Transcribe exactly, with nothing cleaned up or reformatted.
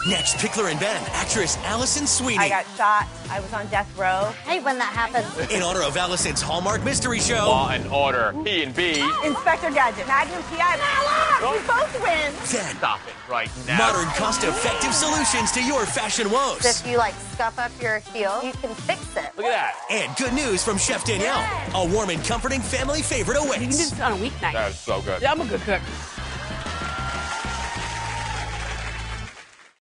Next, Pickler and Ben, actress Alison Sweeney. I got shot. I was on death row. I hate when that happens. In honor of Alison's Hallmark Mystery Show. Law and Order, P and B. Inspector Gadget. Magnum P I. Nala! We both win. Then, Stop it right now. modern, cost-effective solutions to your fashion woes. If you, like, scuff up your heel, you can fix it. Look at that. And good news from Chef Danielle. A warm and comforting family favorite You can do awaits. this on a weeknight. That is so good. Yeah, I'm a good cook.